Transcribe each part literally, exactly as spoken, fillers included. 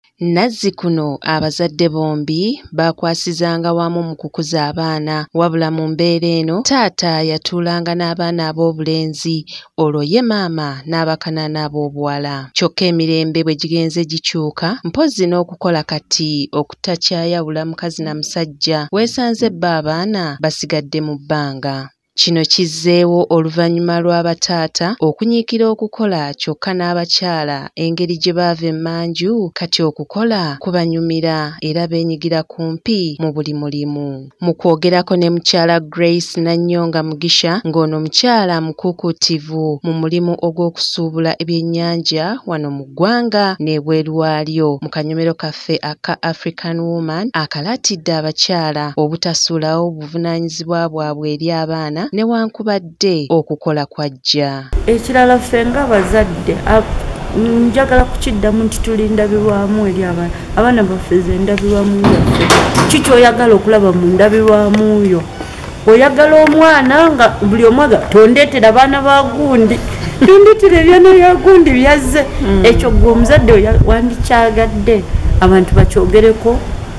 Nazzikuno abazadde bombi bakwasizanga wamu mu kukuza abaana wabula mu mbeera eno taata yatuulanga n'abaana ab'obulenzi olwo ye maama n'abakanana ab'obuwala. Kyokka emirembe bwe gigenze gikyuka mpozzi n'okukola kati okutakyayawula mukazi na musajja weesanze bba abaana basigadde mu bbanga. Kino kizzeewo oluvannyuma lw'abataata okunyiikira okukola kyokka n'abakyala engeri gye baava emmanju kati okukola kubanyumira era beenyigira kumpi mu buli mulimu. Mu kwogerako ne mukyala Grace Nannyonga Mugisha ng'ono mukyala mukuukuutivu mu mulimu ogw'okusuubula ebyennyanja wano mu ggwanga n'ebweru waalyo mu kanyomero kaffe aka African Woman akalaatidde abakyala obutasuulawo buvunaanyizibwa bwabwe eri abaana newankubadde okukola kwajja. Ekirala ffe ng'abazadde njagala kukiddamu nti tuli ndabirwamu eri abaana. Abaana baffe ze ndabirwamu yaffe. Ki ky'oyagala okulaba mu ndabirwamu yo? Oyagala omwana nga buli omu tondeetera baana ba gundi tondeetera ebyana bya gundi byazze. Ekyo gwe omuzadde wandikyagadde abantu bakyogereko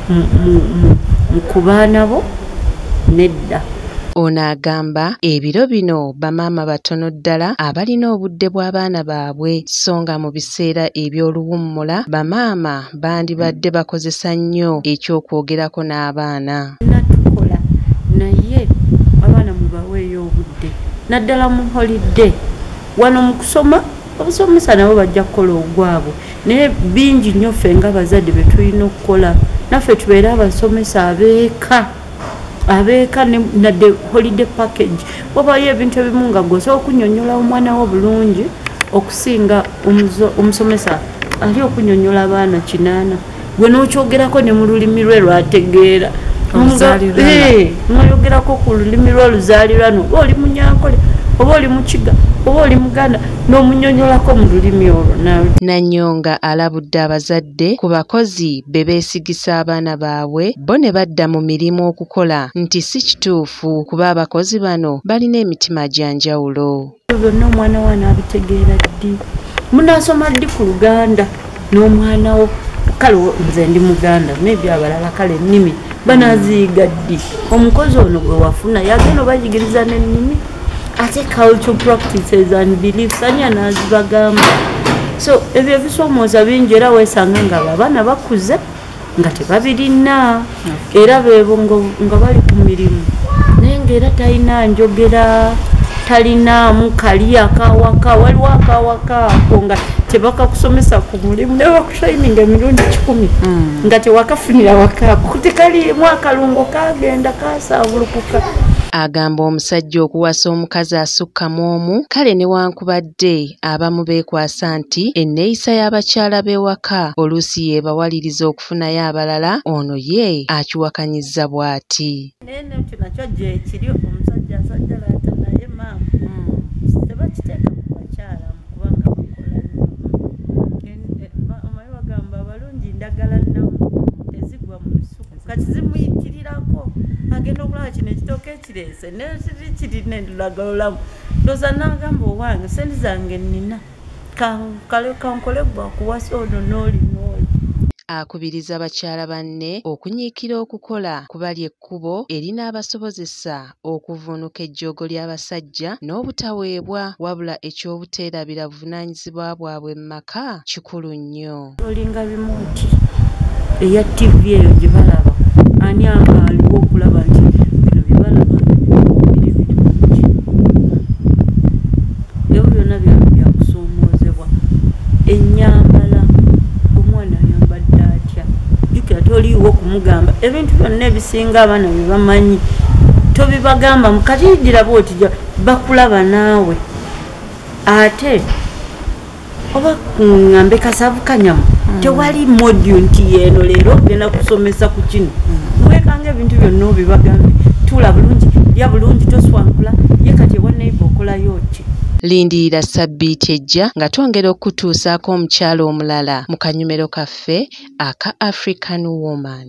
ku baana bo nedda. Ono agamba ebiro bino bamaama batono ddala abalina obudde bw'abaana baabwe so nga mu biseera eby'oluwummula bamaama bandibadde bakozesa nnyo eky'okwogerako n'abaana. Natukola naye abaana mubaweeyo obudde naddala mu holidde wano mu kusoma obusomesa nabo bajja kukola ogwabwe naye bingi nnyo ffe ng'abazadde be tulina okukola naffe tubeere abasomesa abeeka abeeka nadde holiday package wabayo ebintu ebimu nga gwe osobola okunnyonnyola omwana wo bulungi okusinga omusomesa ali okunnyonnyola abaana kinaana gwe n'okyogerako ne mu lulimi lwe lwategeera n'oyogerako ku lulimi lwe oluzaalirwano oba oli munyankole oba oli mukiga oba oli muganda n'omunnyonnyolako mu lulimi olwo nawe. Nannyonga alabudde abazadde ku bakozi be beesigisa abaana baabwe bo ne badda mu mirimu okukola nti si kituufu kuba abakozi bano balina emitima gya njawulo. Byonna omwana wo anaabitegeera ddi munaasoma ddi ku Luganda n'omwana wo kale nze ndi Muganda maybe abalala kale ennimi banaaziyiga ddi? Omukozi ono gwe wafuna yagenda obayigiriza n'ennimi ate cultural practices and beliefs ani anaazibagamba. So ebyo ebisoomooza bingi era weesanga nga abaana bakuze nga tebabirina era beebo nga bali ku mirimu naye ng'era talina njogera talinaamu kali akawaka waliwo akawaka ako nga tebakakusomesa ku mulimu naye bakushayininga emirundi kikumi nga tewakafunira wakaako tekalimu akalungo kagenda kasaabulukuka. Agamba omusajja okuwasa omukazi asukkamu omu kale newankubadde abamu beekwasa nti enneeyisa y'abakyala b'ewaka oluusi yeebawaliriza okufunayo abalala ono ye akiwakanyizza bw'ati. Naye nekyo nakyo gye kiri omusajja asajjalaata naye maama tebakiteeka ku bakyala kubanga bakola omaye bagamba abalungi ndagala nnamu tezigwa mu lusuku kati zimuyitirirako agenda okulaba kino ekitooka ekireese nekiri kirina endulagala olamu ndoza n'agamba owange sente zange nnina kale kankole gwa kuwasa ono n'oli n'oli. Akubiriza abakyala banne okunyiikira okukola kubali ekkubo erinaabasobozesa okuvuunuka ejjoogo ly'abasajja n'obutaweebwa wabula ekyobuteerabira buvunaanyizibwa bwabwe mu maka kikulu nnyo. Olinga bimooti eya tivi eyo gye balaba ani aliwo okulaba nti bino bye balaba biri birungi ebyo byonna byakusoomoozebwa. Ennyambala omwana ayambadde atya jjukira toliiwo okumugamba ebintu byonna ebisinga abaana bye bamanyi tobibagamba mukatiigira booti bakulaba naawe ate oba ngambe kasavu kanyamu tewali module nti yeeno leero ogenda kusomesa ku kino weekanga ebintu byonna obibagambe tuula bulungi lya bulungi toswankula ye kati ewa neiba okolayo ki. Lindirira sabbiiti ejja nga twongera okutuusaako omukyala omulala mu kanyomero kaffe aka African Woman.